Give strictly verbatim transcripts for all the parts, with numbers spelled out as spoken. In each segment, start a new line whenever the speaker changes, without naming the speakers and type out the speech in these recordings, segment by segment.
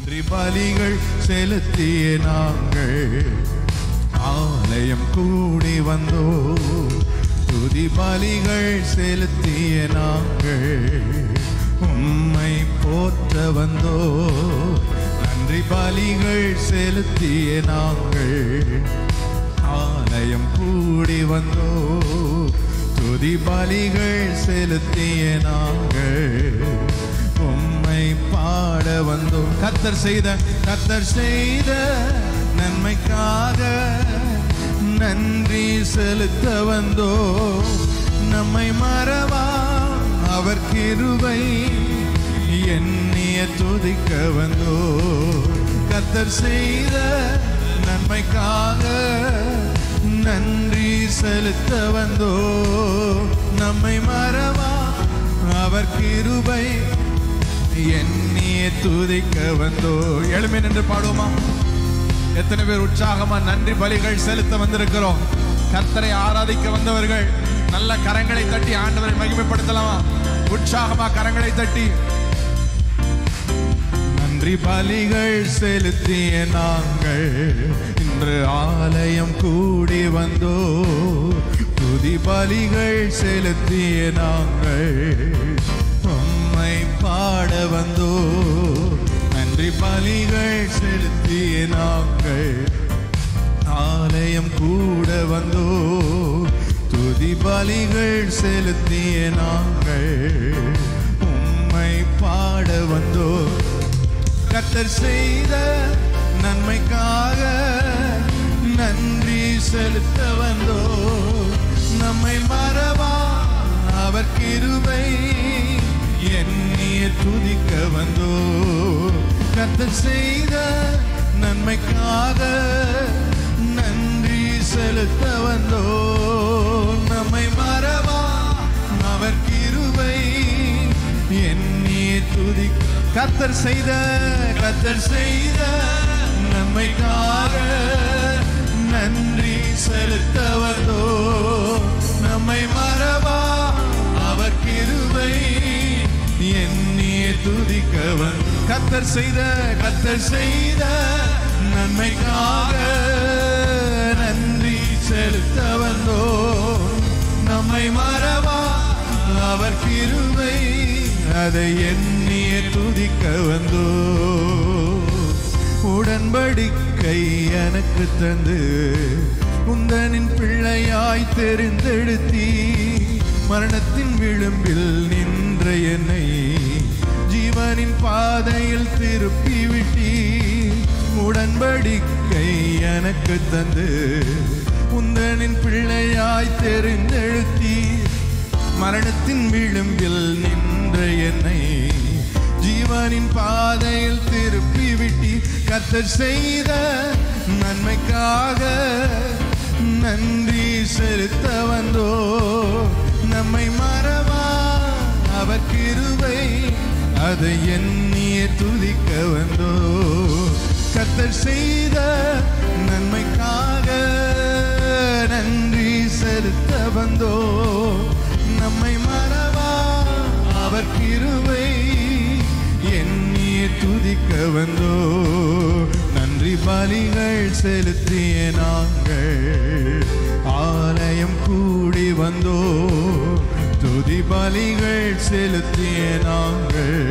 நன்றி பலிகள் செலுத்திய நாங்கள் ஆலயம் கூடி வந்தோ. துதி பலிகள் செலுத்திய நாங்கள் உம்மை போற்ற வந்தோ. நன்றி பலிகள் செலுத்திய நாங்கள் ஆலயம் கூடி வந்தோ. துதி பலிகள் செலுத்திய நாங்கள் உம்மை பாட வந்தோம். கர்த்தர் செய்த கர்த்தர் செய்த நன்மைக்காக நன்றி செலுத்த வந்தோ. நம்மை மறவா அவர் கிருபை எண்ணிய துதிக்க வந்தோ. கர்த்தர் செய்த நன்மைக்காக நன்றி செலுத்த வந்தோ. நம்மை மறவா அவர் கிருபை எண்ணிய துதிக்க வந்தோ. எழுமே நின்று பாடுவோமா? எத்தனை பேர் உற்சாகமா நன்றி பலிகள் செலுத்த வந்திருக்கிறோம்? கர்த்தரை ஆராதிக்க வந்தவர்கள் நல்ல கரங்களை தட்டி ஆண்டவரை மகிமைப்படுத்தலாமா? உற்சாகமா கரங்களை தட்டி நன்றி பலிகள் செலுத்திய நாங்கள் இன்று ஆலயம் கூடி வந்தோ. துதி பலிகள் செலுத்திய நாங்கள் உம்மை பாட வந்தோ. நன்றி பலிகள் செலுத்திய நாங்கள் ஆலயம் கூட வந்தோ. துதி பலிகள் செலுத்திய நாங்கள் உம்மை பாட வந்தோ. கர்த்தர் செய்த நன்மைக்காக நன்றி செலுத்த வந்தோ. நம்மை மறவா அவர் கிருபை எண்ணிய துதிக்க வந்தோ. கர்த்தர் செய்த நன்மைக்காக நன்றி செலுத்த வந்தோ. நம்மை மறவா அவர் கிருபை எண்ணிய துதிக்க. கர்த்தர் செய்த கர்த்தர் செய்த நன்மைக்காக நன்றி செலுத்த வந்தோ. நம்மை மறவா அவர் கிருபை எண்ணிய துதிக்க வந்தோ. கர்த்தர் செய்த கர்த்தர் செய்த நன்மைக்காக நன்றி செலுத்த வந்தோ. நம்மை மறவா அவர் கிருபை அதை எண்ணிய துதிக்க வந்தோ. உடன்படிக்கை எனக்கு தந்து உந்தனின் பிள்ளையாய் தெரிந்தெடுத்தீ. மரணத்தின் விளிம்பில் நின்ற என்னை ஜீவனின் பாதையில் திருப்பி விட்டீ. உடன்படிக்கை எனக்கு தந்து உந்தனின் பிள்ளையாய் தெரிந்தெடுத்தீ. மரணத்தின் விளிம்பில் நின்ற என்னை ஜீவனின் பாதையில் திருப்பி விட்டி. கர்த்தர் செய்த நன்மைக்காக நன்றி செலுத்த வந்தோ. நம்மை மறவா அவர் கிருபை அதை எண்ணிய துதிக்க வந்தோ. கர்த்தர் செய்த நன்மைக்காக நன்றி செலுத்த வந்தோ. நம்மை மறவா அவர் கிருபை எண்ணிய துதிக்க வந்தோ. நன்றி பலிகள் செலுத்திய நாங்கள் ஆலயம் கூடி வந்தோ. துதி பலிகள் செலுத்திய நாங்கள்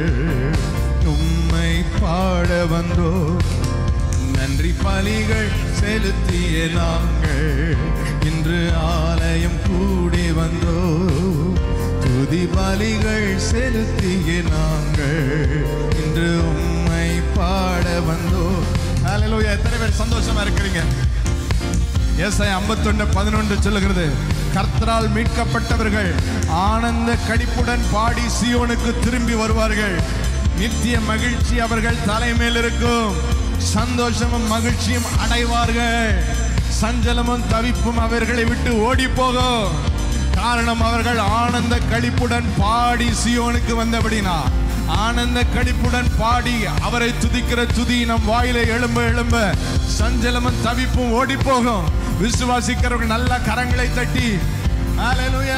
உம்மை பாட வந்தோ. நன்றி பலிகள் செலுத்திய நாங்கள் இன்று ஆலயம் கூடி வந்தோ. துதி பலிகள் செலுத்திய நாங்கள் இன்று உம்மை பாட வந்தோ. ஹல்லேலூயா! எத்தனை பேர் சந்தோஷமா இருக்கிறீங்க? ஏசாயா ஐம்பத்தி ஒன்று பதினொன்று சொல்லுகிறது, கர்த்தரால் மீட்கப்பட்டவர்கள் ஆனந்த களிப்புடன் பாடி சீயோனுக்கு திரும்பி வருவார்கள். நித்திய மகிழ்ச்சி அவர்கள் தலைமையில் இருக்கும். சந்தோஷமும் மகிழ்ச்சியும் அடைவார்கள். சஞ்சலமும் தவிப்பும் அவர்களை விட்டு ஓடி போகும். காரணம் அவர்கள் ஆனந்த களிப்புடன் பாடி சீயோனுக்கு வந்தபடினா. ஆனந்த களிப்புடன் பாடி அவரை துதிக்கிற துதி நம் வாயிலை எழும்ப எழும்ப சஞ்சலமும் தவிப்பும் ஓடி போகும். விசுவாசிக்கிறவர்கள் நல்ல கரங்களை தட்டி ஹல்லேலூயா!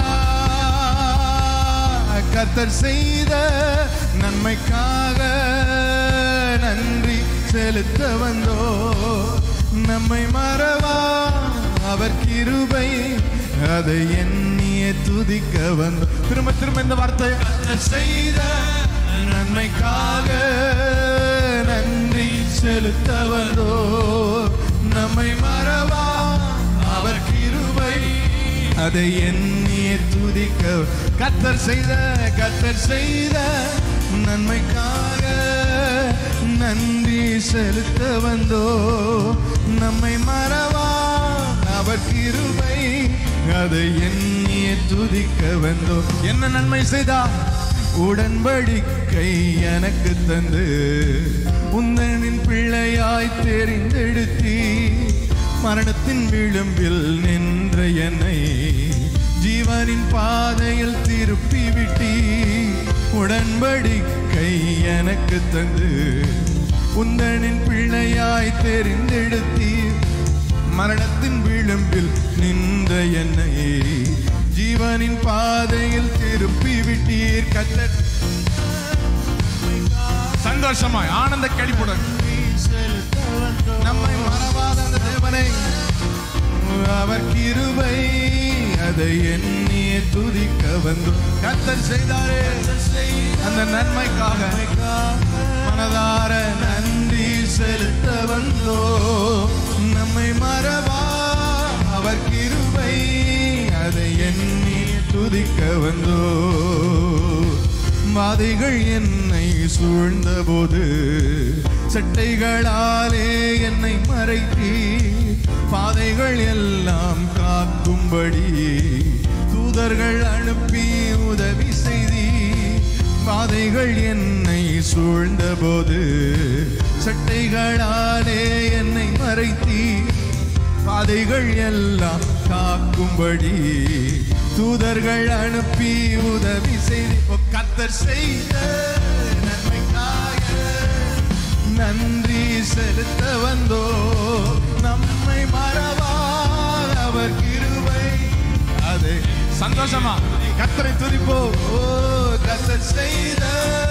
கர்த்தர் செய்த நன்மைக்காக நன்றி செலுத்த வந்தோ நம்மை மறவா அவர் கிருபை அதை எண்ணியே துதிக்க வந்தோ. திரும்ப திரும்ப இந்த வார்த்தை செய்த நன்மைக்காக நன்றி செலுத்த வந்தோ நம்மை மறவா அவர் கிருபை அதை எண்ணியே துதிக்க. கர்த்தர் செய்த கர்த்தர் செய்த நன்மைக்காக நன்றி செலுத்த வந்தோ நம்மை மறவா அவர் கிருபை அதை எண்ணியே துதிக்க வந்தோ. என்ன நன்மை செய்தா? உடன்படிக்கை எனக்கு தந்து உந்தனின் பிள்ளையாய் தெரிந்தெடுத்தி மரணத்தின் விளிம்பில் நின்ற என்னை ஜீவனின் பாதையில் திருப்பி விட்டி. உடன்படிக்கை எனக்கு தந்து உந்தனின் பிள்ளையாய் தெரிந்தெடுத்தி மரணத்தின் விளிம்பில் நின்ற என்னை ஜீவனின் பாதையில் திருப்பி விட்டீர். கர்த்தர் சந்தோஷமாய் ஆனந்த களிப்புடன் நம்மை மறவாத அந்த தேவனை அவர் கிருபை அதை எண்ணியே துதிக்க வந்தோம். கர்த்தர் செய்தாரே அந்த நன்மைக்காக மனதார நன்றி செலுத்த வந்தோ நம்மை மறவா அவர் கிருபை அதை எண்ணியே துதிக்க வந்தோ. வாதைகள் என்னை சூழ்ந்த போது சட்டைகளாலே என்னை மறைத்தி பாதைகள் எல்லாம் காக்கும்படி தூதர்கள் அனுப்பி உதவி செய்தி. பாதைகள் என்னை சூழ்ந்த போது சட்டைகளாலே என்னை மறைத்தி பாதைகள் எல்லாம் காக்கும்படி தூதர்கள் அனுப்பி உதவி செய்தி. கர்த்தர் செய்த நன்மைக்காக நன்றி செலுத்த வந்தோ நம்மை மறவா அவர் கிருபை அதை சந்தோஷமா கர்த்தரை துதிப்போ. ஓ கர்த்தர் செய்த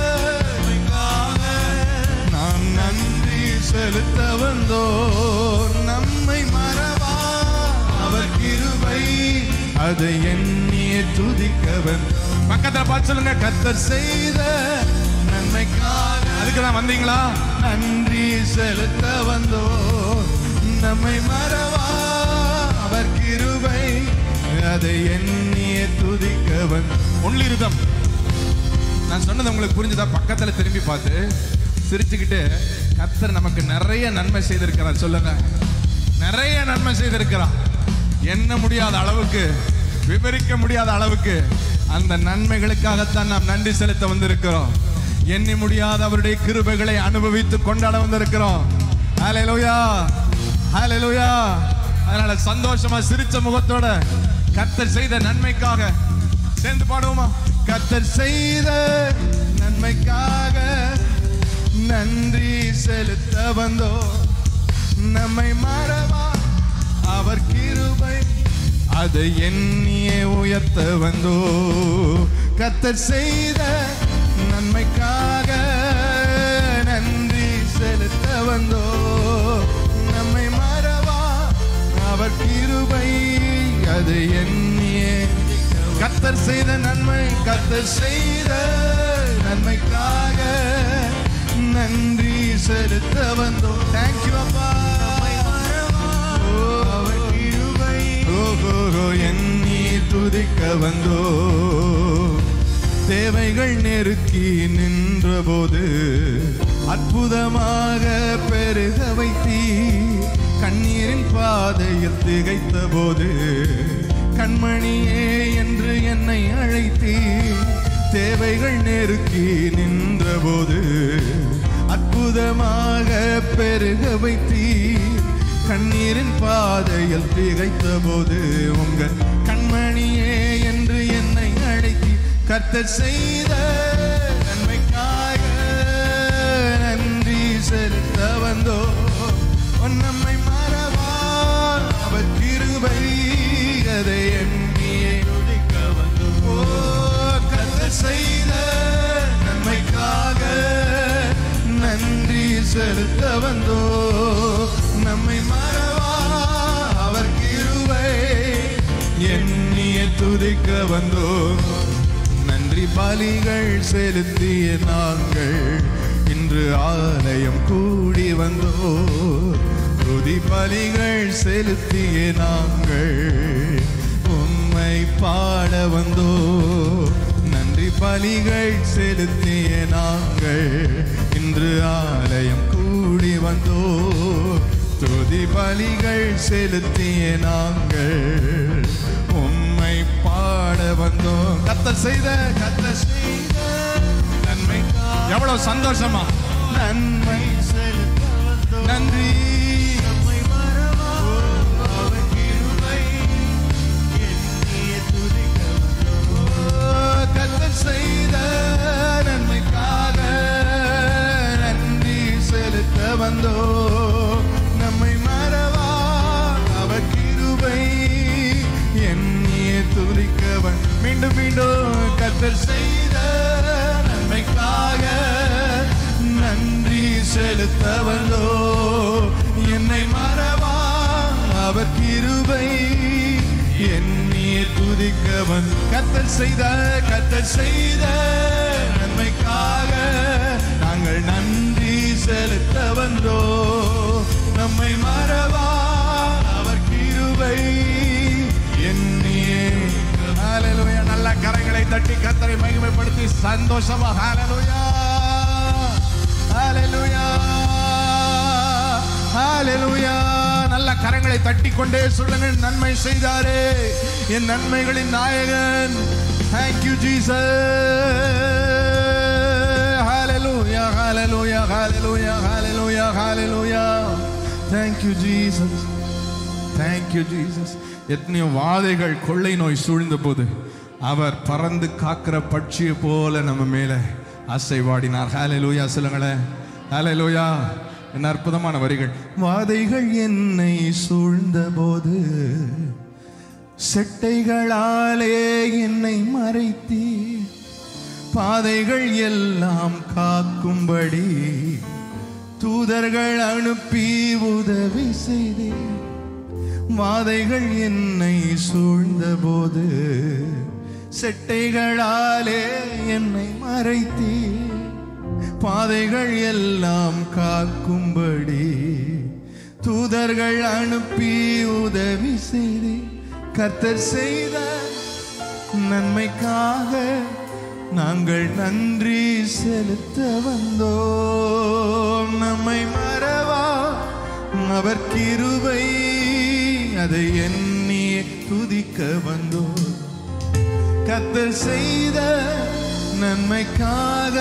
நாம் நன்றி செலுத்த வந்தோ நம்மை மறவா அவர் கிருபை அதை எண்ணியே துதிக்க வந்தோ. பக்கத்துல பார்த்து சொல்லுங்க கர்த்தர் செய்த நன்மைக்காக. அதுக்குதான் வந்தீங்களா? நன்றி செலுத்த வந்தோ நம்மை மறவா அவர் கிருபை அதை எண்ணியே துதிக்க வந்தோ. Only rhythm. நான் சொன்னது உங்களுக்கு புரிஞ்சுதா? பக்கத்துல திரும்பி பார்த்து சிரிச்சுக்கிட்டு கர்த்தர் நமக்கு நிறைய நன்மை செய்திருக்கிறார் சொல்லுங்க. நிறைய நன்மை செய்திருக்கிறார். எண்ண முடியாத அளவுக்கு விவரிக்க முடியாத அளவுக்கு அந்த நன்மைகளுக்காகத்தான் நாம் நன்றி செலுத்த வந்திருக்கிறோம். எண்ணி முடியாத அவருடைய கிருபைகளை அனுபவித்து கொண்டாட வந்திருக்கிறோம். ஹல்லேலூயா ஹல்லேலூயா. அதனால சந்தோஷமா சிரிச்ச முகத்தோட கர்த்தர் செய்த நன்மைக்காக சேர்ந்து பாடுவோமா? கர்த்தர் செய்த நன்மைக்காக நன்றி செலுத்த வந்தோ நம்மை மறவா அவர் கிருபை அதை எண்ணியே உயர்த்த வந்தோ. கர்த்தர் செய்த நன்மைக்காக நன்றி செலுத்த வந்தோ நம்மை மறவா அவர் கிருபை அதை எண்ணியே. கர்த்தர் செய்த நன்மை கர்த்தர் செய்த நன்மைக்காக நன்றி செலுத்த வந்தோ. தேங்க்யூ அப்பா. எண்ணி துதிக்க வந்தோ தேவைகள் நெருக்கி நின்ற போது அற்புதமாக பெருக வைத்தி கண்ணீரின் பாதையில் திகைத்த போது கண்மணியே என்று என்னை அழைத்தி தேவைகள் நெருக்கி நின்ற போது அற்புதமாக பெருக வைத்தி கண்ணீரின் பாதையில் திகைத்த போது உங்கள் கண்மணியே என்று என்னை அழைத்தி கர்த்தர் செய்த நன்மைக்காக நன்றி செலுத்த வந்தோ நம்மை மறவா அவர் கிருபை அதை எண்ணியே துதிக்க வந்தோ. கர்த்தர் செய்த நன்மைக்காக நன்றி செலுத்த வந்தோ நம்மை மறவா அவர் கிருபை எண்ணிய துதிக்க வந்தோ நன்றி பலிகள் செலுத்திய நாங்கள் இன்று ஆலயம் கூடி வந்தோ துதி பலிகள் செலுத்திய நாங்கள் உம்மை பாட வந்தோ நன்றி பலிகள் செலுத்திய நாங்கள் இன்று ஆலயம் கூடி வந்தோ துதி பலிகள் செலுத்திய நாங்கள் உம்மை பாட வந்தோம் கர்த்தர் செய்த கர்த்தர் செய்த நன்மை எவ்வளவு சந்தோஷமா நன்மை செலுத்த வந்தோம் நன்றி நம்மை மறவா அவர் கிருபை எண்ணிய துதிக்க வந்தோம் கர்த்தர் செய்த நன்மைக்காக நன்றி செலுத்த வந்தோம் நம்மை மறவா அவர் கிருபை எண்ணிய துதிக்கவன் மீண்டும் மீண்டும் கர்த்தர் செய்த நன்மைக்காக நன்றி செலுத்த வந்தோ என்னை மறவா அவர் கிருபை எண்ணிய துதிக்கவன் கர்த்தர் செய்த கர்த்தர் செய்த நன்மைக்காக நாங்கள் நன்றி செலுத்த வந்தோ நம்மை மறவா அவர் கிருபை ஹல்லேலூயா நல்ல கரங்களை தட்டி கர்த்தரை மகிமைப்படுத்தி சந்தோஷமா ஹல்லேலூயா ஹல்லேலூயா ஹல்லேலூயா நல்ல கரங்களை தட்டி கொண்டே சொல்லுங்க நன்மை செய்தாரே என் நன்மைகளின் நாயகன் thank you Jesus hallelujah hallelujah hallelujah hallelujah hallelujah thank you Jesus thank you Jesus எத்தனையோ வாதைகள் கொள்ளை நோய் சூழ்ந்த போது அவர் பறந்து காக்கிற பட்சியை போல நம்ம மேல அசைவாடினார் ஹல்லேலூயா சொல்லுங்களேன் ஹல்லேலூயா என்ன அற்புதமான வரிகள் வாதைகள் என்னை சூழ்ந்த போது செட்டைகளாலே என்னை மறைத்தி பாதைகள் எல்லாம் காக்கும்படி தூதர்கள் அனுப்பி உதவி செய்தேன் வாதைகள் என்னை சூழ்ந்த போது செட்டைகளாலே என்னை மறைத்தி பாதைகள் எல்லாம் காக்கும்படி தூதர்கள் அனுப்பி உதவி செய்தி கர்த்தர் செய்த நன்மைக்காக நாங்கள் நன்றி செலுத்த வந்தோம் நம்மை மறவா அவர் கிருபை அதை எண்ணி துதிக்க வந்தோம் கர்த்தர் செய்த நன்மைக்காக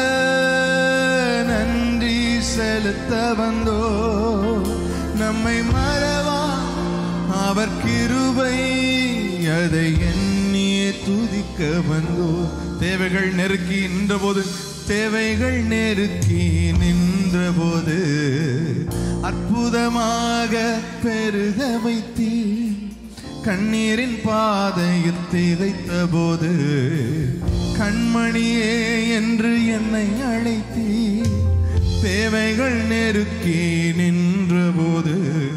நன்றி செலுத்த வந்தோம் நம்மை மறவா அவர் கிருபை அதை எண்ணி துதிக்க வந்தோம் தேவைகள் நெருக்கி நின்றபோது தேவைகள் நெருக்கி நின்றபோது அற்புதமாக பெருக வைத்தீ கண்ணீரின் பாதையில் திகைத்த போது கண்மணியே என்று என்னை அழைத்தீ தேவைகள் நெருக்கி நின்ற போது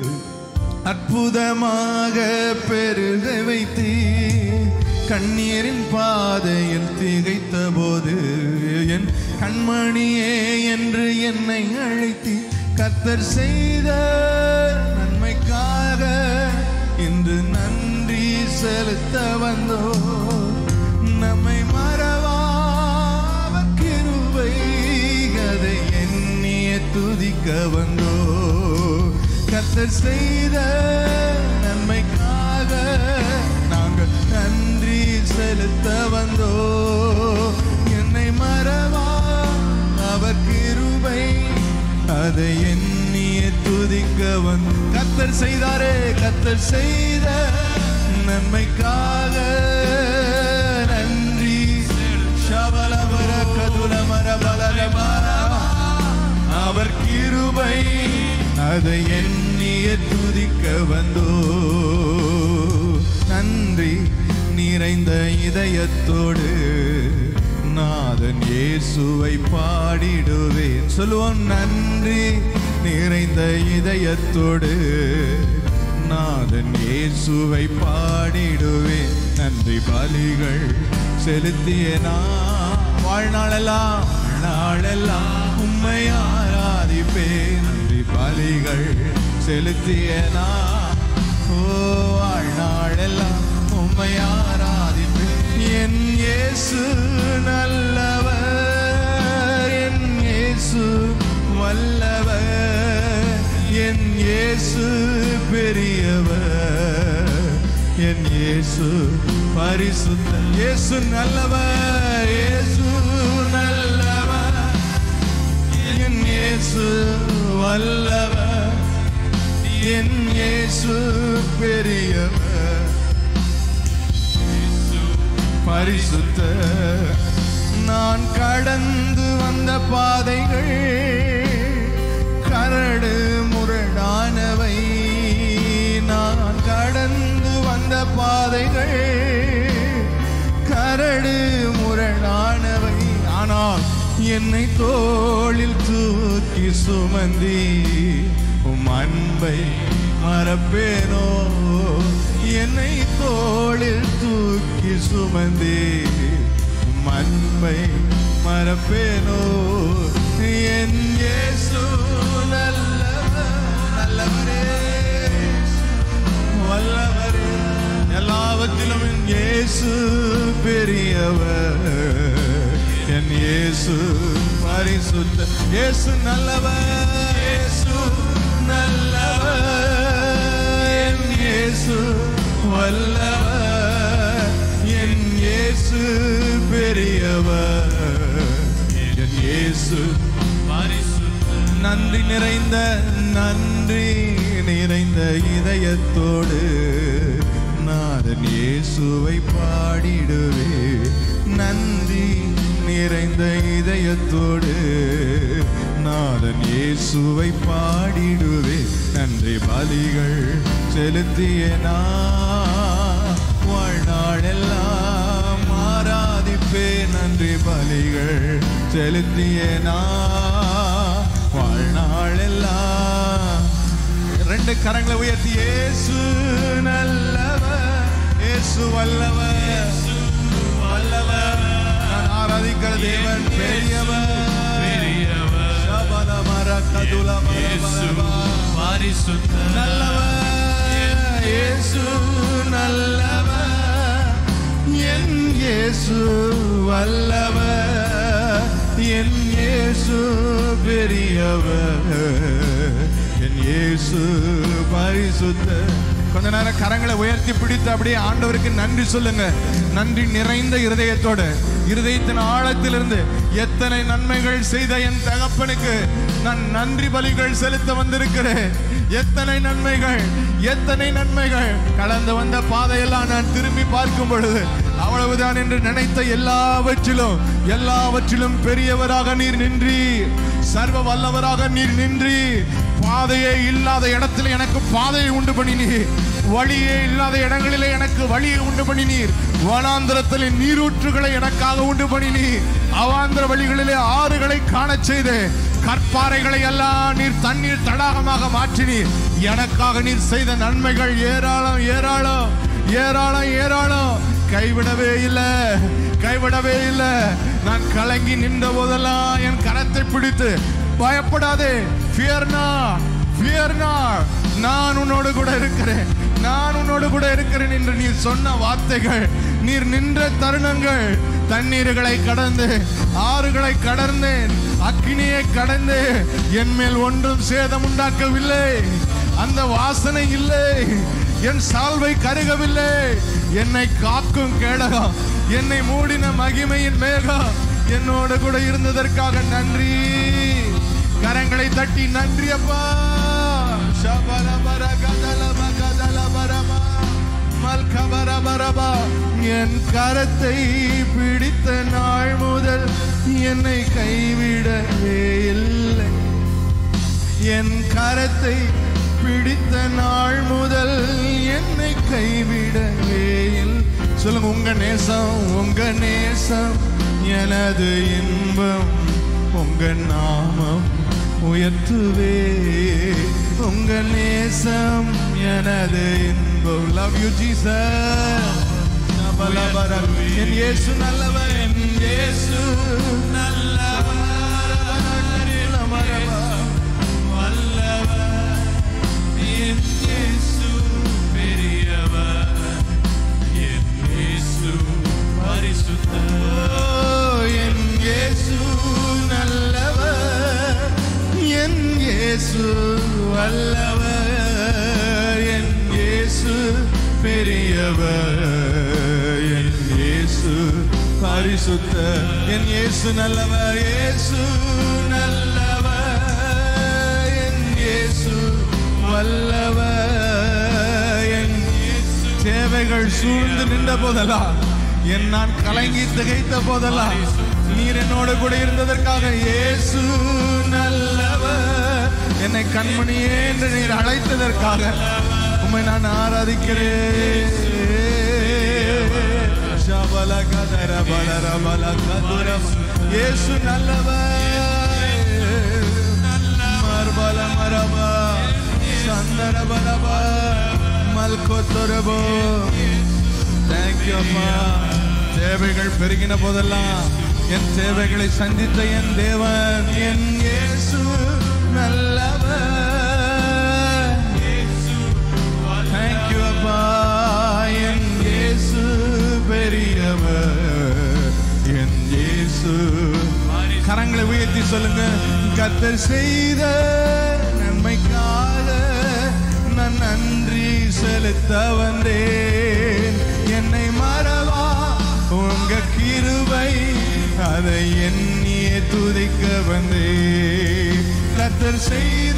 அற்புதமாக பெருக வைத்தீ கண்ணீரின் பாதையில் திகைத்த போது என் கண்மணியே என்று என்னை அழைத்தீ கர்த்தர் செய்த நன்மைக்காக இன்று நன்றி செலுத்த வந்தோ நம்மை மறவா அவர் கிருபை அதை எண்ணிய துதிக்க வந்தோ கர்த்தர் செய்த நன்மைக்காக நாங்கள் நன்றி செலுத்த வந்தோ என்னை மறவா அவர் கிருபை அதை எண்ணிய துதிக்க வந்து கர்த்தர் செய்தாரே கர்த்தர் செய்த நன்மைக்காக நன்றி ஷபலபர கதுலமர பலரபர அவர் கிருபை அதை எண்ணிய துதிக்க வந்தோ நன்றி நிறைந்த இதயத்தோடு நாதன் இயேசுவை பாடிடுவேன். சொல்லுவோம், நன்றி நிறைந்த இதயத்தோடு நாதன் இயேசுவை பாடிடுவேன். நன்றி பலிகள் செலுத்திய நான் வாழ்நாளெல்லாம் நாளெல்லாம் உம்மை ஆராதிப்பேன். நன்றி பலிகள் செலுத்திய நான் ஓ வாழ்நாளெல்லாம் உம்மை ஆராதிப்பேன். என் இயேசு நல்லவர், என் இயேசு வல்லவர், என் இயேசு பெரியவர், என் இயேசு பரிசுத்தர். இயேசு நல்லவர், இயேசு நல்லவர், என் இயேசு வல்லவர், என் இயேசு பெரியவர், பரிசுத்தர். நான் கடந்து வந்த பாதைகள் கரடு முரடானவை, நான் கடந்து வந்த பாதைகள் கரடு முரடானவை. ஆனால் என்னை தோளில் தூக்கி சுமந்தி உம் அன்பை மறப்பேனோ. என்னை தோளில் தூக்கி சுமந்தி உம் அன்பை மறப்பேனோ. என் இயேசு நல்லவர், நல்லவரே வல்லவரே, எல்லாவற்றிலும் என் இயேசு பெரியவர், என் இயேசு பரிசுத்த. இயேசு நல்லவர், இயேசு நல்லவர், என் இயேசு வல்லவர், என் இயேசு பெரியவர், என் இயேசு பரிசுத்த. நன்றி நிறைந்த நன்றி நிறைந்த இதயத்தோடு நாதன் இயேசுவை பாடிடுவே. நன்றி நிறைந்த இதயத்தோடு நாதன் இயேசுவை பாடிடுவே. நன்றி பலிகள் செலுத்திய நான் வாழ்நாளெல்லாம் ஆராதிப்பே. நன்றி பலிகள் செலுத்திய நான் வாழ்நாளெல்லாம். ரெண்டு கரங்களை உயர்த்தி இயேசு நல்லவர், இயேசு வல்லவர், வல்லவர், நான் ஆராதிக்கிற தேவன் பெரியவர், பெரியவர், சபலமர கதுலமர பரிசுத்தர், நல்லவர், இயேசு நல்லவர், என் இயேசு வல்லவர், என் இயேசு பெரியவர், என் இயேசு பரிசுத்தர். கொஞ்ச நேரம் கரங்களை உயர்த்தி பிடித்து அப்படியே ஆண்டவருக்கு நன்றி சொல்லுங்க. நன்றி நிறைந்த இருதயத்தோடு, இருதயத்தின் ஆழத்திலிருந்து எத்தனை நன்மைகள் செய்த என் தகப்பனுக்கு நான் நன்றி பலிகள் செலுத்த வந்திருக்கிறேன். எத்தனை நன்மைகள், எத்தனை நன்மைகள். கடந்து வந்த பாதையெல்லாம் நான் திரும்பி பார்க்கும் பொழுது அவ்வளவுதான் என்று நினைத்த எல்லாவற்றிலும் எல்லாவற்றிலும் பெரியவராக நீர் நின்றீர், சர்வ வல்லவராக நீர் நின்றீர். பாதையே இல்லாத இடத்துல எனக்கு பாதையை உண்டு பண்ணினீர், வழியே இல்லாத இடங்களிலே எனக்கு வழியை உண்டு பண்ணினீர், வனாந்திரத்திலே நீரூற்றுகளை எனக்காக உண்டு பண்ணினீர், அவாந்திர வழிகளிலே ஆறுகளை காணச் செய்து கற்பாறைகளை எல்லாம் நீர் தண்ணீர் தடாகமாக மாற்றினீர். எனக்காக நீர் செய்த நன்மைகள் ஏராளம் ஏராளம் ஏராளம் ஏராளம். கைவிடவே இல்லை, கைவிடவே இல்லை. நான் கலங்கி நின்ற போதெல்லாம் என் கரத்தை பிடித்து பயப்படாதே, fear not, fear not, நான் உன்னோடு கூட இருக்கிறேன், நான் உன்னோடு கூட இருக்கிறேன் என்று நீர் சொன்ன வார்த்தைகள், நீர் நின்ற தருணங்கள், தண்ணீர்களை கடந்து ஆறுகளை கடந்தேன், அக்கினியை கடந்து என் மேல் ஒன்றும் சேதம் உண்டாக்கவில்லை, அந்த வாசனை இல்லை, என் சால்வை கருகவில்லை. என்னை காக்கும் கேடகம், என்னை மூடின மகிமையின் மேகம் என்னோடு கூட இருந்ததற்காக நன்றி. கரங்களை தட்டி நன்றி அப்பா. என் கரத்தை பிடித்த நாள் முதல் என்னை கைவிடவே இல்லை, என் கரத்தை பிடித்த நாள் முதல் என்னை கைவிடவே இல்லை. சொல்லுங்க, உங்க நேசம், உங்க நேசம் எனது இன்பம் உங்க நாமம் உயர்த்துவே உங்க நேசம் எனது இன்பம். Love you Jesus. என் இயேசு நல்லவர், என் இயேசு நல்லவர், வல்லவர், என் இயேசு பெரியவர், என் இயேசு பரிசுத்தர். என் இயேசு நல்லவர், என் இயேசு வல்லவர், என் இயேசு பெரியவர், என் இயேசு பரிசுத்தர். என் இயேசு நல்லவர், இயேசு நல்லவர், என் இயேசு வல்லவர், என் இயேசு. தேவைகள் சூழ்ந்து நின்ற போதெல்லாம், என் நான் கலங்கி திகைத்த போதெல்லாம் நீர் என்னோடு கூட இருந்ததற்காக இயேசு நல்லவர். என்னை கண்மணியே என்று நீர் அழைத்ததற்காக உம்மை நான் ஆராதிக்கிறேன். இயேசு நல்லவர், மர்பல மரபா சந்தர பலபா மல்கொத்தரபோ. தேங்க்யூ அப்பா. தேவைகள் பெருகின போதெல்லாம் என் தேவைகளை சந்தித்த என் தேவன் என் இயேசு நல்லவர். தேங்க்யூ அப்பா. என் இயேசு பெரியவர், என் இயேசு. கரங்களை உயர்த்தி சொல்லுங்க. கர்த்தர் செய்த நன்மைக்காக நான் நன்றி செலுத்த வந்தேன். என்னை மறவா உங்க கிருபை, அதை எண்ணியே துதிக்க வந்தேன். கர்த்தர் செய்த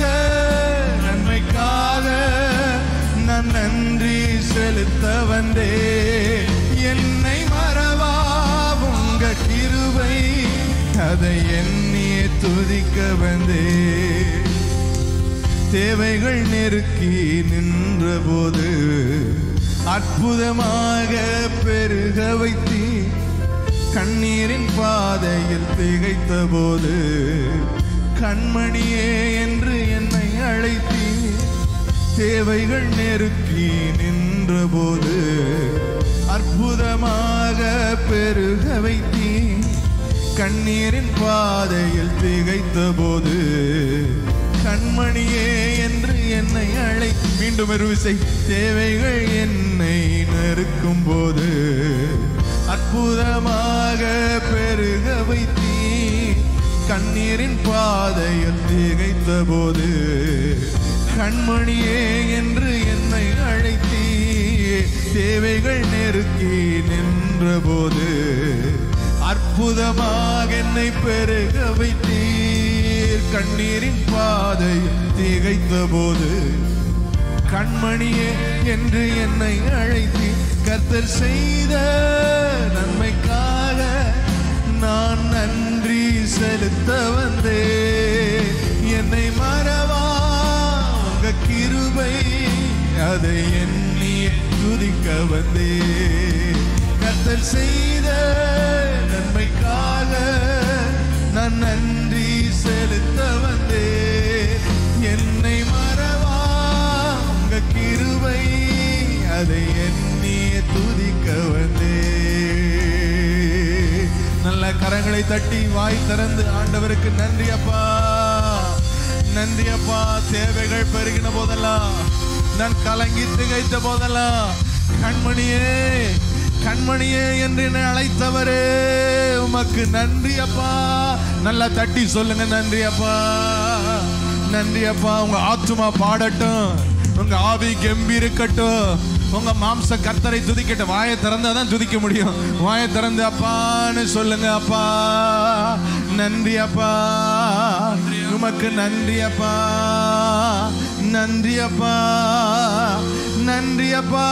நன்மைக்காக நான் நன்றி செலுத்த வந்தேன். என்னை மறவா உங்க கிருபை, அதை எண்ணியே துதிக்க வந்தேன். தேவைகள் நெருக்கி நின்ற போது அற்புதமாக பெருக வைத்தீ. கண்ணீரின் பாதையில் திகைத்த போது கண்மணியே என்று என்னை அழைத்தீ. தேவைகள் நெருக்கி நின்ற போது அற்புதமாக பெருக வைத்தீ. கண்ணீரின் பாதையில் திகைத்த போது கண்மணியே என்று என்னை அழை. மீண்டும் ஒரு விசை. தேவைகள் என்னை நெருக்கும் போது அற்புதமாக பெருக வைத்தீ. கண்ணீரின் பாதையில் திகைத்த போது கண்மணியே என்று என்னை அழைத்தீ. தேவைகள் நெருக்கி நின்ற போது அற்புதமாக என்னை பெருக வைத்தீர். கண்ணீரின் பாதையில் திகைத்த போது கண்மணியே என்று என்னை அழைத்தீர். கர்த்தர் செய்த நன்மைக்காக நான் நன்றி செலுத்த வந்தேன். என்னை மறவா உங்க கிருபை, அதை எண்ணியே துதிக்க வந்தேன். கர்த்தர் செய்த நன்மைக்காக நான் நன்றி செலுத்த வந்தேன். என்னை மறவா உங்க கிருபை, அதை எண்ணியே துதிக்க வந்தேன். நல்ல கரங்களை தட்டி வாய் திறந்து ஆண்டவருக்கு நன்றி அப்பா, நன்றி அப்பா. தேவைகள் பெருகின போதெல்லாம், நான் கலங்கி திகைத்த போதெல்லாம் கண்மணியே கண்மணியே என்று என்னை அழைத்தவரே உமக்கு நன்றி அப்பா. நல்லா தட்டி சொல்லுங்க நன்றி அப்பா, நன்றி அப்பா. உங்க ஆத்துமா பாடட்டும், உங்க ஆவி கம்பீரிக்கட்டும், உங்க மாம்ச கர்த்தரை துதிக்கட்டும். வாயை திறந்தாதான் துதிக்க முடியும். வாயை திறந்து அப்பான்னு சொல்லுங்க. அப்பா நன்றி அப்பா, உமக்கு நன்றி அப்பா, நன்றி அப்பா, நன்றி அப்பா,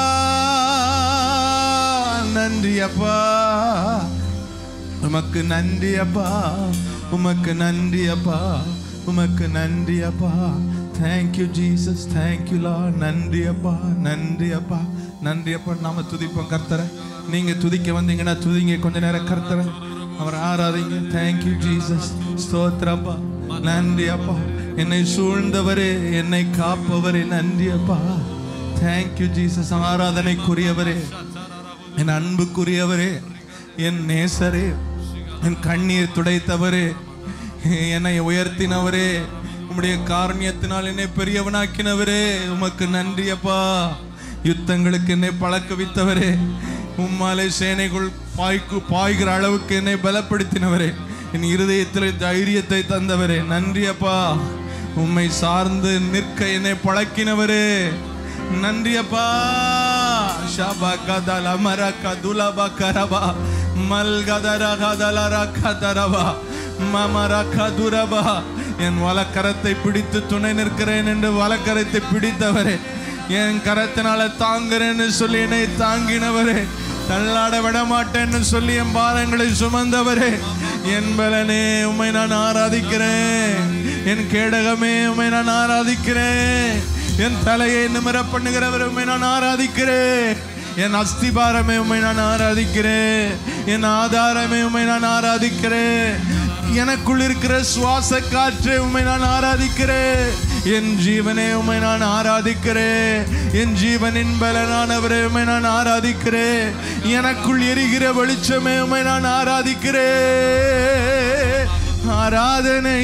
நன்றி அப்பா, உமக்கு நன்றி அப்பா, உமக்கு நன்றி அப்பா, உமக்கு நன்றி அப்பா. Thank you Jesus, thank you Lord. நன்றி அப்பா, நன்றி அப்பா, நன்றி அப்பா. நாம துதிப்போம் கர்த்தரை. நீங்க துதிக்க வந்தீங்கன்னா துதிங்க கொஞ்ச நேரம் கர்த்தரை. அவர் ஆராதிங்க. Thank you Jesus. ஸ்தோத்திரப்பா. நன்றி அப்பா. என்னை சூழ்ந்தவரே, என்னை காப்பவரே, நன்றி அப்பா. Thank you Jesus. ஆராதனைக்குரியவரே, என் அன்புக்குரியவரே, என் நேசரே, என் கண்ணீர் துடைத்தவரே, என்னை உயர்த்தினவரே, உம்முடைய காரணியத்தினால் என்னை பெரியவனாக்கினவரே, உமக்கு நன்றி அப்பா. யுத்தங்களுக்கு என்னை பழக்க வைத்தவரே, உம்மாலே சேனைகள் பாய்க்கு பாய்கிற அளவுக்கு என்னை பலப்படுத்தினவரே, என் இருதயத்தில் தைரியத்தை தந்தவரே, நன்றி அப்பா. உம்மை சார்ந்து நிற்க என்னை பழக்கினவரே, நன்றி அப்பா. ஷபா கதல மரக துலப கரபா மல்கதர கதலர கதரபா மமர கதுரபா. என் வலக்கரத்தை பிடித்து துணை நிற்கிறேன் என்று வலக்கரத்தை பிடித்தவரே, என் கரத்தினால தாங்குறேன்னு சொல்லி என்னை தாங்கினவரே, தள்ளாட விட மாட்டேன்னு சொல்லி என் பாரங்களை சுமந்தவரே, என் பலனே உம்மை நான் ஆராதிக்கிறேன். என் கேடகமே உம்மை நான் ஆராதிக்கிறேன். என் தலையை நிமிர பண்ணுகிறவரை உம்மை நான் ஆராதிக்கிறேன். என் அஸ்திபாரமே உம்மை நான் ஆராதிக்கிறேன். என் ஆதாரமே உம்மை நான் ஆராதிக்கிறேன். எனக்குள் இருக்கிற சுவாச காற்றை உம்மை நான் ஆராதிக்கிறேன். என் ஜீவனே உம்மை நான் ஆராதிக்கிறேன். என் ஜீவனின் பலனானவரே உம்மை நான் ஆராதிக்கிறேன். எனக்குள் எரிகிற வெளிச்சமே உம்மை நான் ஆராதிக்கிறேன். ஆராதனை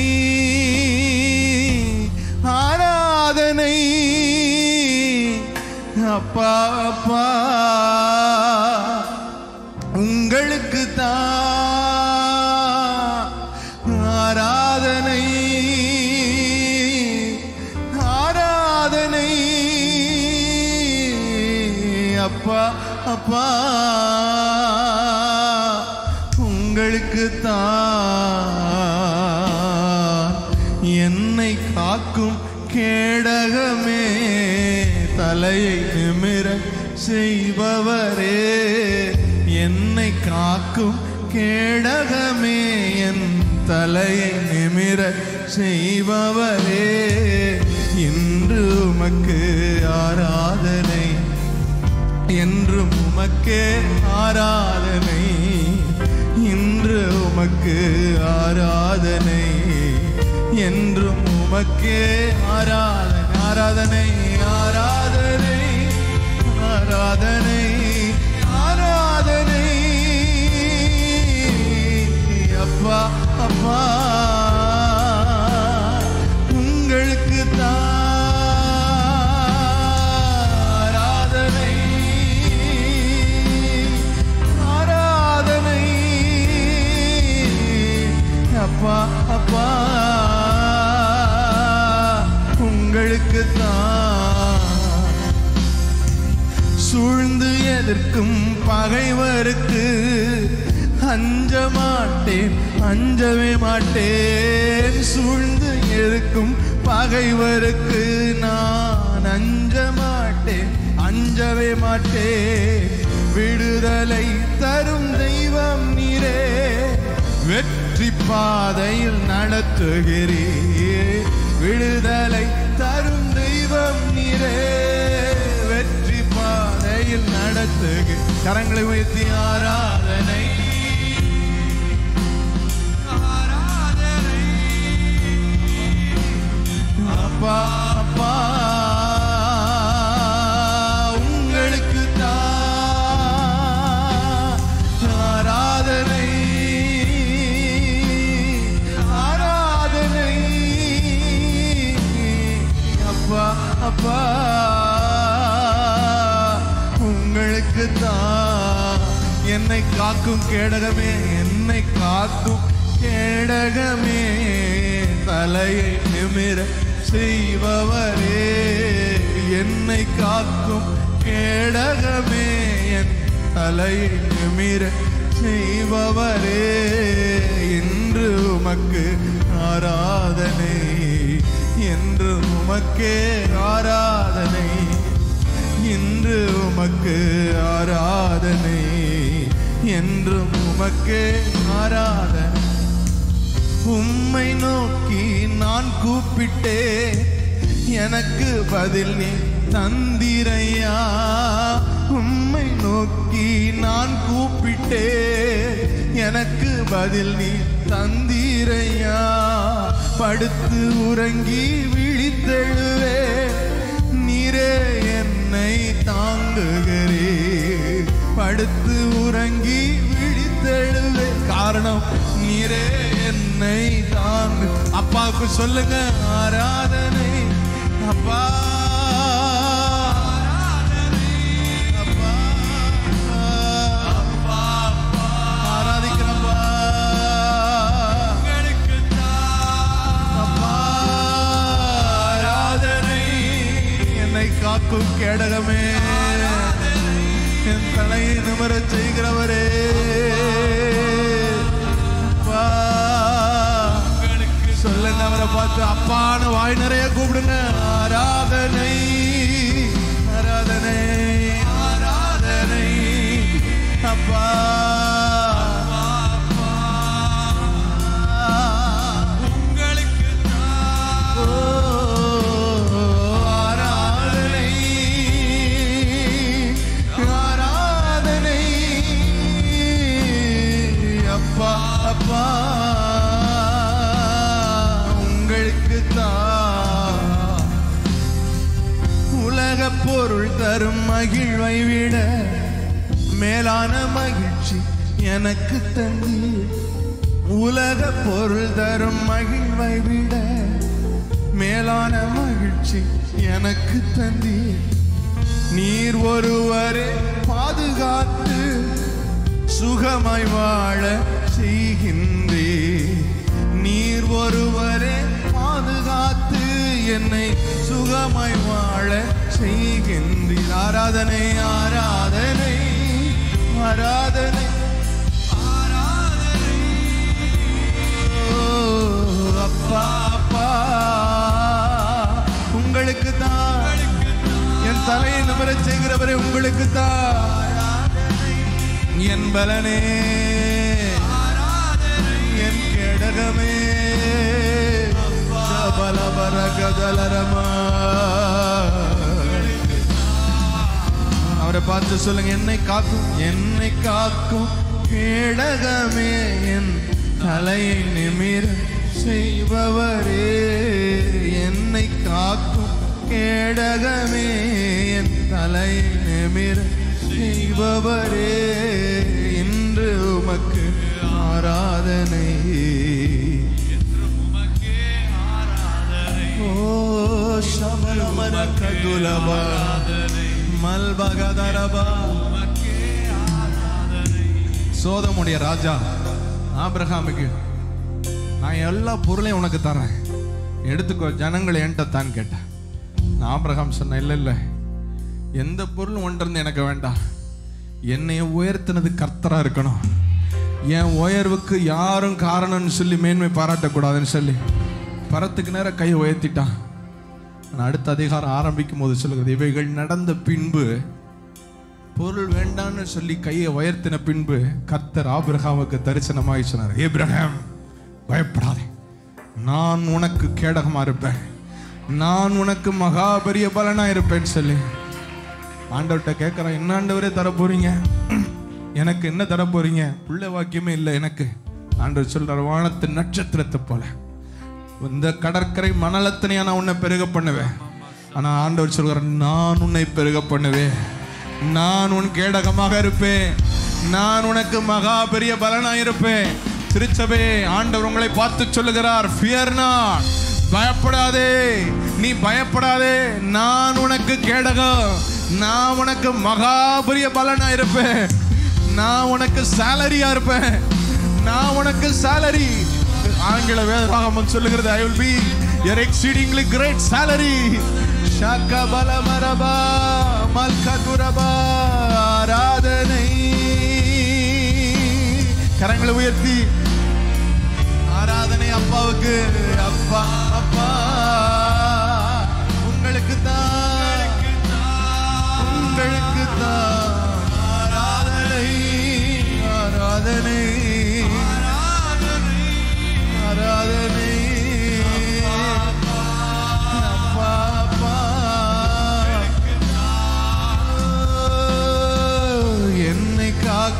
ஆராதனை அப்பா அப்பா உங்களுக்கு தான் ஆராதனை ஆராதனை அப்பா அப்பா உங்களுக்கு தான். என்னை காக்கும் கேடகமே, தலையை நிமிர செய்பவரே, என்னை காக்கும் கேடகமே, என் தலையை நிமிர செய்பவரே, இன்று உமக்கு ஆராதனை, என்றும் உமக்கே ஆராதனை, இன்று உமக்கு ஆராதனை, என்றும் உமக்கே ஆராதனை. ஆராதனை ஆராதனை ஆராதனை ஆராதனை அப்பா அப்பா உங்களுக்கு தான் ஆராதனை ஆராதனை அப்பா அப்பா உங்களுக்கு தான். சூழ்ந்து எதிர்க்கும் பகைவருக்கு அஞ்ச மாட்டேன், அஞ்சவே மாட்டேன். சூழ்ந்து எதிர்க்கும் பகைவருக்கு நான் அஞ்ச மாட்டேன், அஞ்சவே மாட்டேன். விடுதலை தரும் தெய்வம் நீரே, வெற்றி பாதையில் நடத்துகிறீர். விடுதலை தரும் தெய்வம் நீரே, வெற்றி பாதையில் நடத்துக. கரங்களை உயர்த்தி ஆராதனை ஆராதனை அப்பா அப்பா உங்களுக்கு தான் ஆராதனை ஆராதனை அப்பா அப்பா உங்களுக்கு தான். என்னை காக்கும் கேடகமே, என்னை காக்கும் கேடகமே, தலையை நிமிர செய்பவரே, என்னை காக்கும் கேடகமே, என் தலையை நிமிர செய்பவரே, இன்று உமக்கு ஆராதனை, என்று உமக்கே ஆராதனை, இன்று உமக்கு ஆராதனை, என்றும் உமக்கே ஆராதனை. உம்மை நோக்கி நான் கூப்பிட்டே, எனக்கு பதில் நீ தந்திரையா. உம்மை நோக்கி நான் கூப்பிட்டே, எனக்கு பதில் நீ தந்திரையா. படுத்து உறங்கி விழித்தெழுவே, நீரே என்னை தாங்குகிறே. படுத்து உறங்கி விழித்தெழுவே, காரணம் நீரே என்னை தாங்கு. அப்பாவுக்கு சொல்லுங்க ஆராதனை. அப்பா காக்கும் கேடகமே, என் தலையை நிமிர செய்கிறவரே. சொல்லுங்க அவரை பார்த்து, அப்பான்னு வாய் நிறைய கூப்பிடுங்க. ஆராதனை ஆராதனை ஆராதனை அப்பா. உலக பொருள் தரும் மகிழ்வை விட மேலான மகிழ்ச்சி எனக்கு தந்தீர். உலக பொருள் தரும் மகிழ்வை விட மேலான மகிழ்ச்சி எனக்கு தந்தீர். நீர் ஒருவரே பாதுகாத்து சுகமாய் வாழ செய்கின்றே. நீர் ஒருவரே பாதுகாத்து என்னை சுகமாய் வாழ செய்கின்றீர். ஆராதனை ஆராதனை ஆராதனை ஆராதனை. அப்பா அப்பா உங்களுக்கு தான் என் தலையை நிமிர செய்கிறவரே, உங்களுக்கு தான் என் பலனே, என் கேடகமே. அவரை பார்த்து சொல்லுங்க, என்னை காக்கும் என்னை காக்கும் கேடகமே, என் தலையை நிமிர செய்பவரே. என்னை காக்கும் கேடகமே, என் தலையை நிமிர செய்பவரே. இன்று உமக்கு ஆராதனை, ஓ சமரமர கதுலபா மல்பகதரபா. சோதமுடைய ராஜா ஆபிரகாமுக்கு, நான் எல்லா பொருளையும் உனக்கு தரேன், எடுத்துக்கோ, ஜனங்களை என்கிட்ட தான் கேட்டேன். நான் ஆபிரகாம் சொன்னேன், இல்லை இல்லை, எந்த பொருளும் ஒன்றிருந்து எனக்கு வேண்டாம், என்னைய உயர்த்தினது கர்த்தரா இருக்கணும், என் உயர்வுக்கு யாரும் காரணம்னு சொல்லி மேன்மை பாராட்டக்கூடாதுன்னு சொல்லி பரத்துக்கு நேரம் கையை உயர்த்திட்டான். நான் அடுத்த அதிகாரம் ஆரம்பிக்கும் போது சொல்லுகிறது, இவைகள் நடந்த பின்பு, பொருள் வேண்டான்னு சொல்லி கையை உயர்த்தின பின்பு கர்த்தர் ஆபிரகாமுக்கு தரிசனமாகி சொன்னார், ஏபிரகாம் பயப்படாதே, நான் உனக்கு கேடகமா இருப்பேன், நான் உனக்கு மகா பெரிய பலனா இருப்பேன்னு சொல்லி ஆண்டவர்கிட்ட கேட்கிறேன், என்ன ஆண்டவரே தர போறீங்க, எனக்கு என்ன தர போறீங்க? பிள்ளை வாக்கியமே இல்லை எனக்கு. ஆண்டவர் சொல்றார், வானத்து நட்சத்திரத்தை போல இந்த கடற்கரை மணலத்தனையா நான் உன்னை பெருக பண்ணுவேன். ஆனா ஆண்டவர் சொல்கிறார், நான் உன்னை பெருக பண்ணுவேன், நான் உன் கேடகமாக இருப்பேன், நான் உனக்கு மகா பெரிய பலனா இருப்பேன். திருச்சபே, ஆண்டவர் உங்களை பார்த்து சொல்லுகிறார், ஃபியர் நாட், பயப்படாதே, நீ பயப்படாதே, நான் உனக்கு கேடகம், நான் உனக்கு மகா பெரிய பலனா இருப்பேன், நான் உனக்கு சாலரியா இருப்பேன், நான் உனக்கு சாலரி. ஆங்கில வேதாகமம் சொல்லுகிறது, I will be your exceedingly great salary. ஷகபலமரபா மல்கதுரபா. ஆராதனை, கரங்களை உயர்த்தி ஆராதனை அப்பாவுக்கு. அப்பா அப்பா உங்களுக்கு தான், உங்களுக்கு தான் ஆராதனை ஆராதனை ஆராதனை. அப்பா அப்பா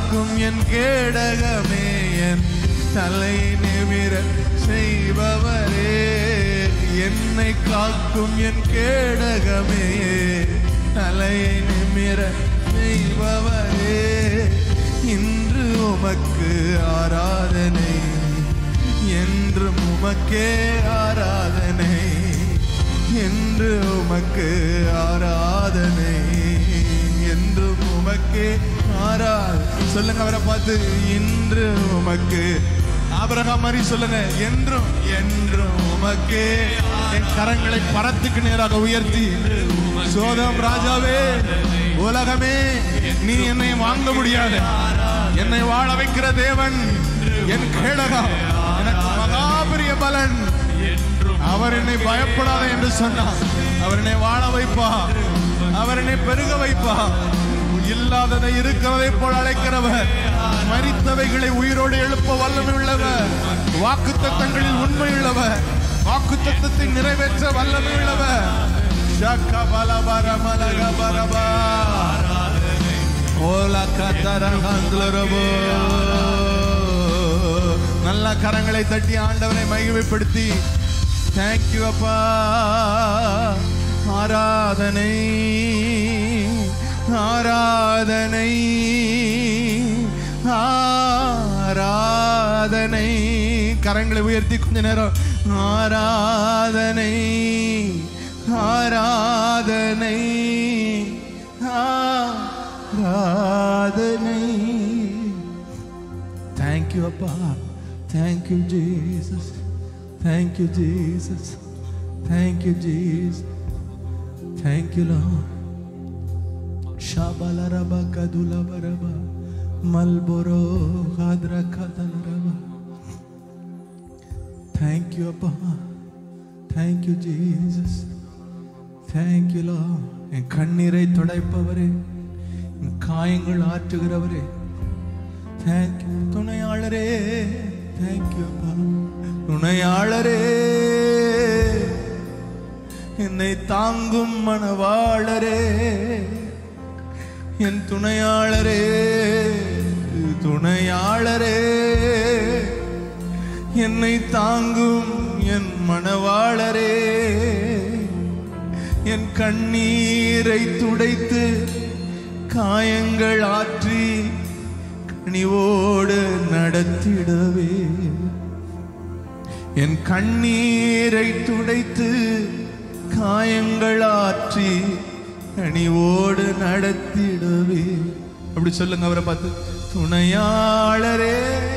காக்கும் என் கேடகமே, என் தலை நிமிர செய்பவரே. என்னை காக்கும் என் கேடகமே, தலையை நிமிர செய்பவரே. இன்று உமக்கு ஆராதனை, என்றும் உமக்கே ஆராதனை, என்று உமக்கு ஆராதனை, என்றும் உமக்கே ஆராதனை. சொல்லுங்க அவரை பார்த்து, இன்று உமக்கு. ஆபிரகாம் மாதிரி சொல்லுங்க, என்றும் என்றும் உமக்கே. என் கரங்களை பரத்துக்கு நேராக உயர்த்தி, சோதம் ராஜாவே, உலகமே நீ என்னை வாங்க முடியாது, என்னை வாழ வைக்கிற தேவன் என் கேடகம், எனக்கு மகாபெரிய பலன். அவர் என்னை பயப்படாத என்று சொன்னார். அவர் என்னை வாழ வைப்பா, அவர் என்னை பெருக வைப்பா. இல்லாததை இருக்கிறதை போல் அழைக்கிறவர், மரித்தவைகளை உயிரோடு எழுப்ப வல்லமை உள்ளவர், வாக்கு தத்தங்களில் உண்மை உள்ளவர், வாக்கு தத்தத்தை நிறைவேற்ற வல்லமை உள்ளவர். நல்ல கரங்களை தட்டி ஆண்டவரை மகிமைப்படுத்தி, தேங்க்யூ அப்பா. ஆராதனை ஆராதனை ஆராதனை. கரங்களை உயர்த்தி கொஞ்ச நேரம். ஆராதனை ஆராதனை ஆராதனை. தேங்க்யூ அப்பா. Thank you Jesus. Thank you Jesus. Thank you Jesus. Thank you lord. Shabalaraba kadulabaraba malboro hadra kadalaraba. Thank you Abba. Thank you Jesus. Thank you Lord. என் கண்ணீரை துடைப்பவரே, என் காயங்கள் ஆற்றுகிறவரே, thank you. துணையாளரே, thank you Abba. துணையாளரே, என்னை தாங்கும் மனவாளரே, என் துணையாளரே, துணையாளரே, என்னை தாங்கும் என் மனவாளரே. என் கண்ணீரை துடைத்து காயங்கள் ஆற்றி கனிவோடு நடத்திடவே. என் கண்ணீரை துடைத்து காயங்கள் ஆற்றி கனிவோடு நடத்திடவே. அப்படி சொல்லுங்க அவரை பார்த்து. துணையாளரே,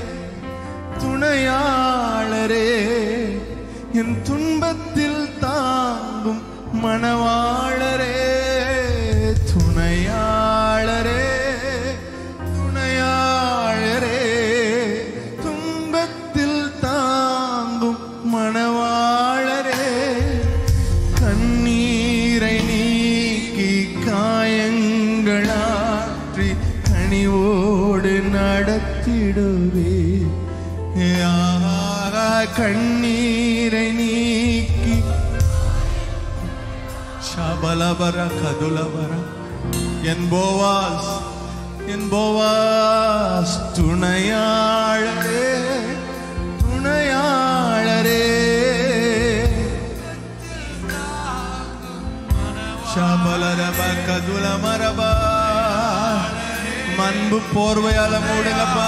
துணையாளரே, என் துன்பத்தில் தாங்கும் மனவாளரே. துணையாளரே, துணையாளரே, துன்பத்தில் தாங்கும் மனவாளரே. கண்ணீரை நீக்கி காயங்களாற்றி கனிவோடு நடத்திடுவே. கண்ணீரை நீக்கி ஷபலபர கதுலபர. என் போவாஸ், என் போவாஸ், துணையாளரே, துணையாளரே. ஷபலரப கதுலமரப. அன்பு போர்வையால மூடுங்கப்பா,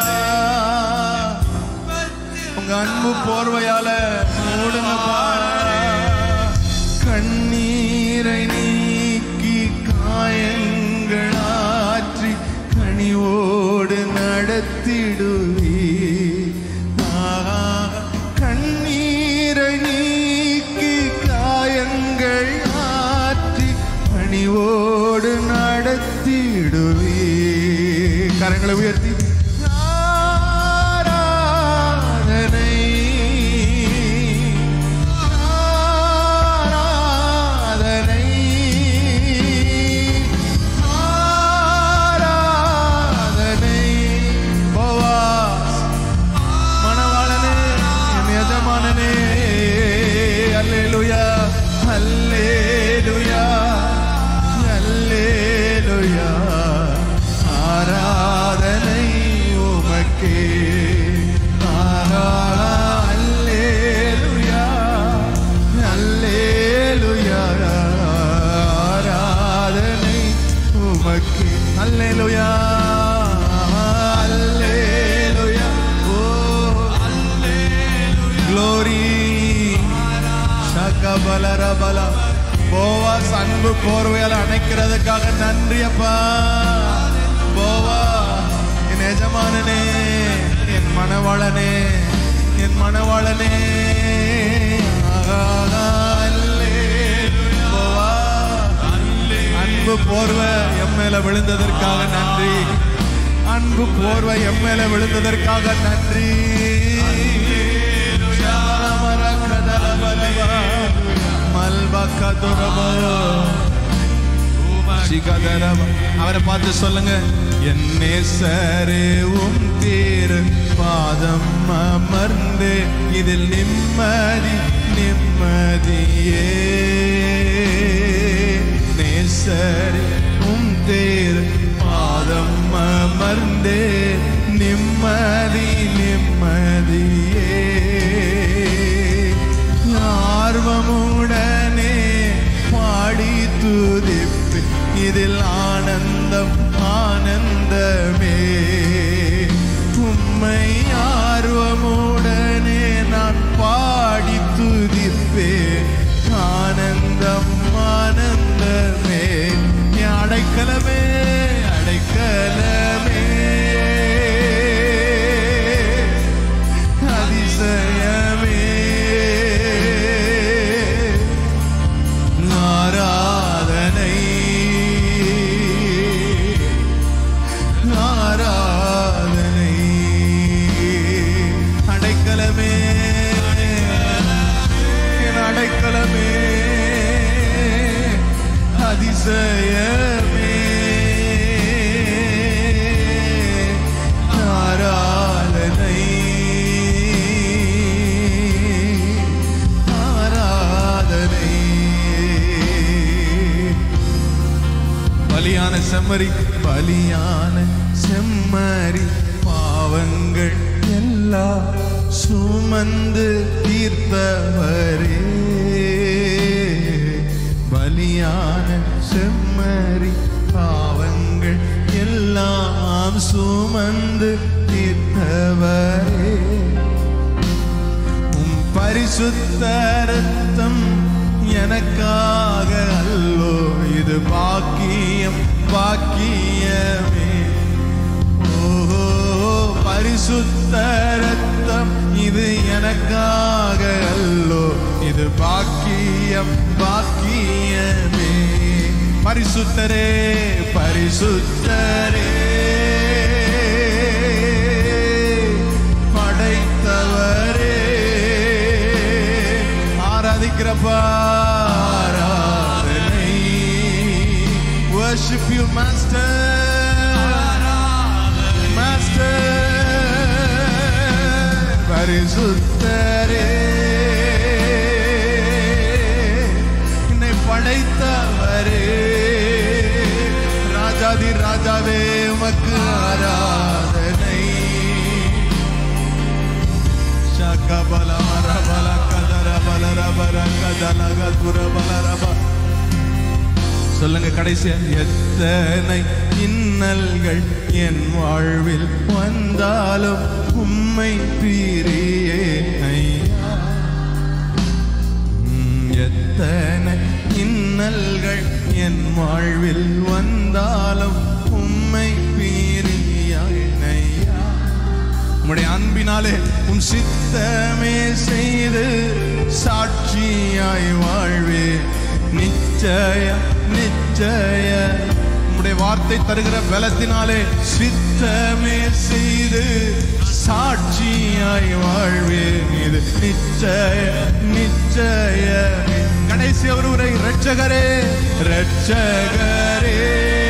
உங்க அன்பு போர்வையால மூடுங்கப்பா. கண்ணீரை நீக்கி காயங்களாற்றி கனிவோடு நடத்திடுவே. கண்ணீரை நீக்கி காயங்கள் ஆற்றி கனிவோடு நடத்திடுவே. கரங்களை உயர்த்தி Hallelujah, hallelujah, hallelujah. உமக்கு அல்லேலூயா அல்லேலூயா ஓ அல்லேலூயா glory ஷகபலரபல போவாஸ் அன்பு போர்வையால் அணைக்கிறதுக்காக நன்றி அப்பா. போவா என் எஜமானனே, என் மணவாளனே, என் மணவாளனே போவா அன்பு போர்வை எம் மேல விழுந்ததற்காக நன்றி. அன்பு போர்வை எம் மேல விழுந்ததற்காக நன்றி. அவரை பார்த்து சொல்லுங்க, என் நேசரே உம் தேர் பாதம் அமர்ந்து இதில் நிம்மதி நிம்மதியே. நேசரே உம் தேர் பாதம் அமர்ந்து நிம்மதி நிம்மதியே. ஆர்வமுடனே பாடி துதிப்பு இதில் ஆனந்தம் ஆனந்தமே. உம்மை ஆர்வமுடனே நான் பாடி துதிப்பே ஆனந்தம் ஆனந்தமே. அடைக்கலமே அடைக்கலமே அதிசயமே. ஆராதனை ஆராதனை அடைக்கலமே அடைக்கலமே அதிசயமே. ஆராதனை ஆராதனை. பலியான செம்மறி பலியான செம்மறி பாவங்கள் எல்லாம் சுமந்து தீர்த்தவரே. பலியான செம்மறி பாவங்கள் எல்லாம் சுமந்து தீர்த்தவரே. உம் பரிசுத்த ரத்தம் எனக்காக அல்லோ இது பாக்கியம் பாக்கியமே. ஓஹோ பரிசுத்த ரத்தம் இது எனக்காக அல்லோ இது பாக்கியம் பாக்கியமே. பரிசுத்தரே பரிசுத்தரே படைத்தவரே ஆராதிக்கிறப்பா ஆராதனை. worship you master master. பரிசுத்தரே என்னை படைத்தவரே ராஜாதி ராஜாவே உமக்கு ஆராதனை. ஷகபல மரபல கதர பலரபர கதலக குரபலரப. சொல்லுங்க கடைசியா, எத்தனை இன்னல்கள் என் வாழ்வில் வந்தாலும் உம்மை பிரியே ஐயா. எத்தனை இன்னல்கள் என் வாழ்வில் வந்தாலும் உம்மை பிரியாய் ஐயா. உம்முடைய அன்பினாலே உம் சித்தமே செய்து சாட்சியாய் வாழ்வே நிச்சய நிச்சய. உம்முடைய வார்த்தை தருகிற பலத்தினாலே சித்தமே செய்து சாட்சியாய் வாழ்வேன் இது நிச்சய நிச்சய. கடைசி ஒருவரை இரட்சகரே இரட்சகரே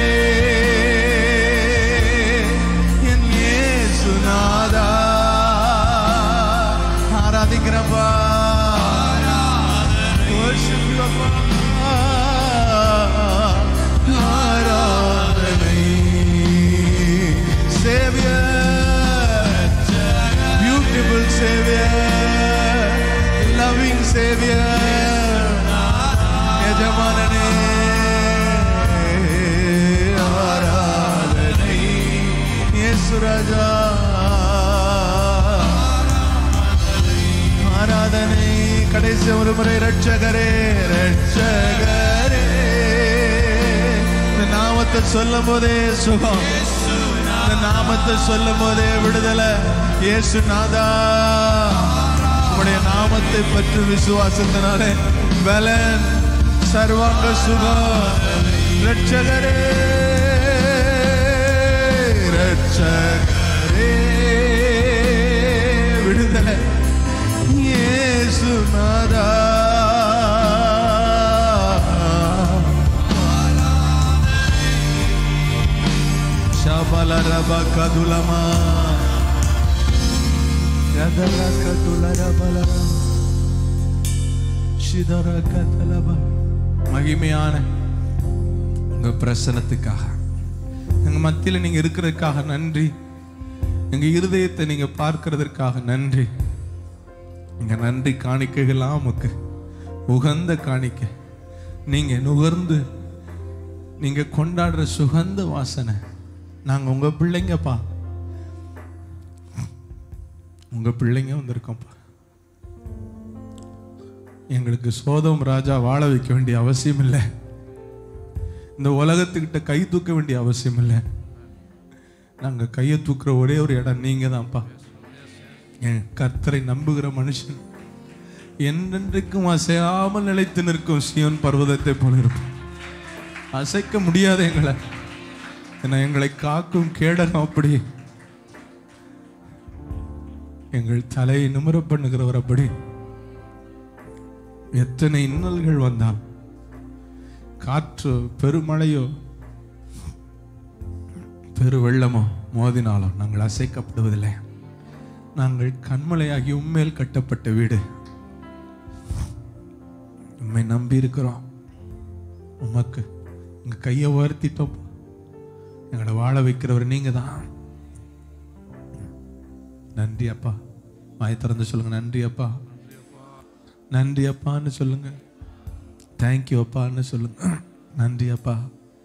என் இயேசுநாதா ஆராதிக்கிறப்பா. ஆராதனை Savior, beautiful Savior, loving Savior. எஜமானனே நாமத்தை சொல்லும் போதே சுகம், இந்த நாமத்தை சொல்லும் போதே விடுதலை. இயேசு நாதா, உம்முடைய நாமத்தை பற்றி விசுவாசத்தினாலே பலன், சர்வாங்க சுகம். ரட்சகரே ரட்சகரே விடுதலை. இயேசு நாதா, ஷபலரப கதுலமா கதல கதுலரபல ஷிதர கதலப. மகிமையான உங்க பிரசன்னத்துக்காக, எங்க மத்தியில் நீங்க இருக்கிறதுக்காக நன்றி. எங்க இருதயத்தை நீங்க பார்க்கிறதற்காக நன்றி. எங்க நன்றி காணிக்கைகள்லாம் உமக்கு உகந்த காணிக்கை. நீங்க நுகர்ந்து நீங்க கொண்டாடுற சுகந்த வாசனை. நாங்க உங்க பிள்ளைங்கப்பா, உங்க பிள்ளைங்க வந்திருக்கோம்ப்பா. எங்களுக்கு சோதம் ராஜா வாழ வைக்க வேண்டிய அவசியம் இல்லை. இந்த உலகத்துக்கிட்ட கை தூக்க வேண்டிய அவசியம் இல்லை. நாங்க கையை தூக்குற ஒரே ஒரு இடம் நீங்க தான்ப்பா. என் கர்த்தரை நம்புகிற மனுஷன் என்றென்றைக்கும் அசையாமல் நிலைத்து நிற்கும் சீயோன் பர்வதத்தை போல இருப்போம். அசைக்க முடியாத எங்களை, எங்களை காக்கும் கேடகம் அப்படி. எங்கள் தலையை நிமிர பண்ணுகிறவர் அப்படி. எத்தனை இன்னல்கள் வந்தால், காற்றோ பெருமழையோ பெரு வெள்ளமோ மோதினாலோ நாங்கள் அசைக்கப்படுவதில்லை. நாங்கள் கண்மலையாகி உண்மையில் கட்டப்பட்ட வீடு. உண்மை நம்பி இருக்கிறோம். உமக்கு உங்க கையை உயர்த்திட்டோம். எங்களை வாழ வைக்கிறவர் நீங்க தான். நன்றி அப்பா. வாய் திறந்து சொல்லுங்க, நன்றி அப்பா, நன்றி அப்பான்னு சொல்லுங்க. தேங்க்யூ அப்பான்னு சொல்லுங்க. நன்றி அப்பா.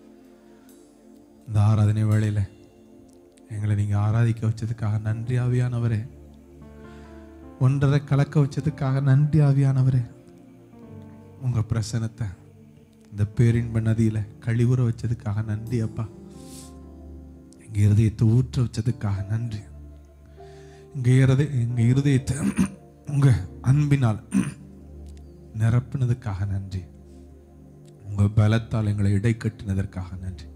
இந்த ஆராதனை வேளையில எங்களை நீங்க ஆராதிக்க வச்சதுக்காக நன்றி ஆவியானவரே. ஒன்றரை கலக்க வச்சதுக்காக நன்றி ஆவியானவரே. உங்க பிரசனத்தை இந்த பேரின்ப நதியில கழிவுற வச்சதுக்காக நன்றி அப்பா. எங்க இருதயத்தை ஊற்ற வச்சதுக்காக நன்றி. எங்க இருதய எங்க இருதயத்தை உங்க அன்பினால் நிரப்பினதுக்காக நன்றி. உங்க பலத்தால் எங்களை இடை கட்டினதற்காக நன்றி.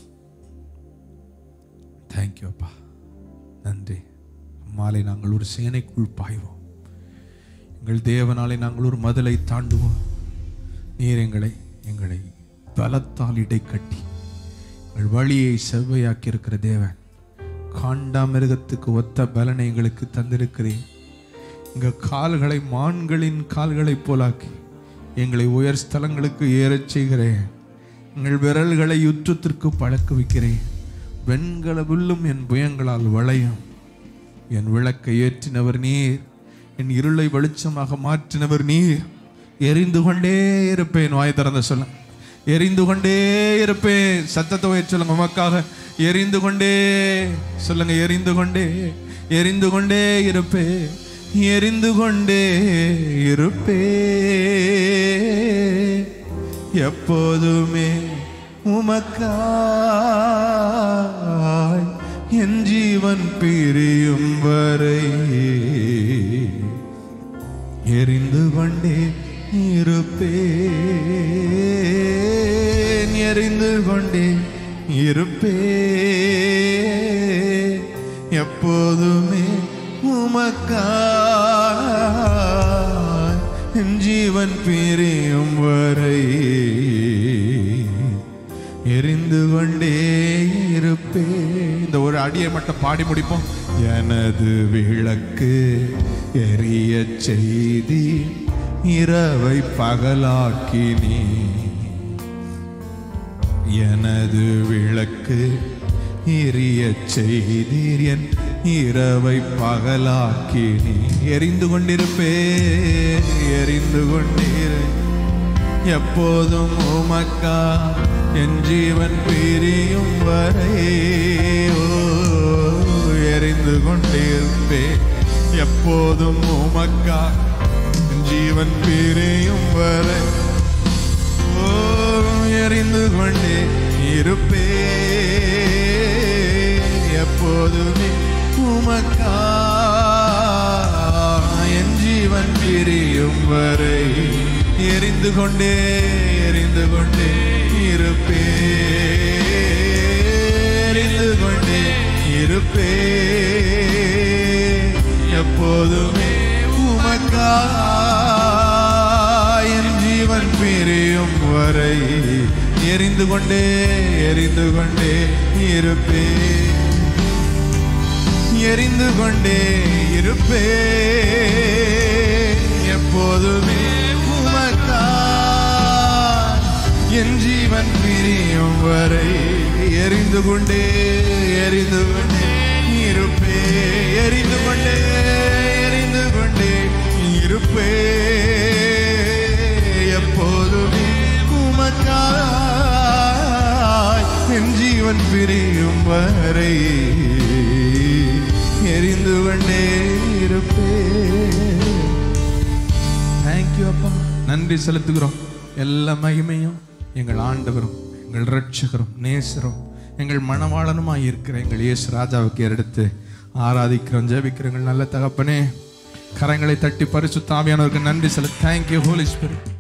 தேங்க்யூ அப்பா, நன்றி. மாலை நாங்கள் ஒரு சேனைக்குள் பாய்வோம். எங்கள் தேவனாலே நாங்கள் ஒரு மதிலை தாண்டுவோம். நீர் எங்களை எங்களை பலத்தால் இடை கட்டி எங்கள் வழியை செவ்வையாக்கி இருக்கிற தேவன். காண்டா மிருகத்துக்கு ஒத்த பலனை எங்களுக்கு தந்திருக்கிறேன். எங்கள் கால்களை மான்களின் கால்களை போலாக்கி எங்களை உயர் ஸ்தலங்களுக்கு ஏறச் செய்கிறேன். எங்கள் விரல்களை யுத்தத்திற்கு பழக்க வைக்கிறேன். வெண்கல வில்லும் என் புயங்களால் வளையும். என் விளக்கை ஏற்றினவர் நீர், என் இருளை வெளிச்சமாக மாற்றினவர் நீர். எரிந்து கொண்டே இருப்பேன். வாய் திறந்த சொல்ல, எரிந்து கொண்டே இருப்பேன். சத்தத்தை உயர்த்தி சொல்லுங்க, உமக்காக எரிந்து கொண்டே சொல்லுங்க, எரிந்து கொண்டே எரிந்து கொண்டே இருப்பே, எரிந்து கொண்டே இருப்பே எப்போதுமே உமக்காய் என் ஜீவன் பிரியும் வரை எரிந்து கொண்டே இருப்பேன், எரிந்து கொண்டே இருப்பேன் எப்போதுமே உமக்காய் என் ஜீவன் பிரியும் வரை எரிந்து கொண்டே இருப்பேன். இந்த ஒரு அடியை மட்டும் பாடி முடிப்போம். எனது விளக்கு எரிய செய்தி இரவை பகலாக்கினீ, எனது விளக்கு எரிய செய்தீர் என் இரவை பகலாக்கினீ. எரிந்து கொண்டிருப்பேன், எரிந்து கொண்டீர் எப்போதும் உமக்கா என் ஜீவன் பிரியும் வரை எரிந்து கொண்டிருப்பேன் எப்போதும் உமக்கா என் ஜீவன் பிரியும் வரை ஓ எரிந்து கொண்டே இருப்பேன். எரிந்து கொண்டே எரிந்து கொண்டே இருப்பே எரிந்து கொண்டே இருப்பே எப்போதுமே உமக்காய் என் ஜீவன் பிரியும் வரை எரிந்து கொண்டே எரிந்து கொண்டே இருப்பே எரிந்து கொண்டே இருப்பே எப்போதுமே உமக்காய் என் ஜீவன் பிரியும் வரை எரிந்து கொண்டே எரிந்து கொண்டே இருப்பே எரிந்து கொண்டே எரிந்து கொண்டே இருப்பே எப்போதுமே உமக்காய் என் ஜீவன் பிரியும் வரை எரிந்து கொண்டே இருப்பே. தேங்க்யூ அப்பா, நன்றி செலுத்துகிறோம். எல்லா மகிமையும் எங்கள் ஆண்டவரும் எங்கள் இரட்சகரும் நேசரும் எங்கள் மணவாளனுமாய் இருக்கிற எங்கள் இயேசு ராஜாவுக்கு எடுத்து ஆராதிக்கிறோம், ஜெபிக்கிறோம். எங்கள் நல்ல தகப்பனே, கரங்களை தட்டி பரிசுத்த ஆவியானவருக்கு நன்றி செலுத்த. Thank you holy spirit.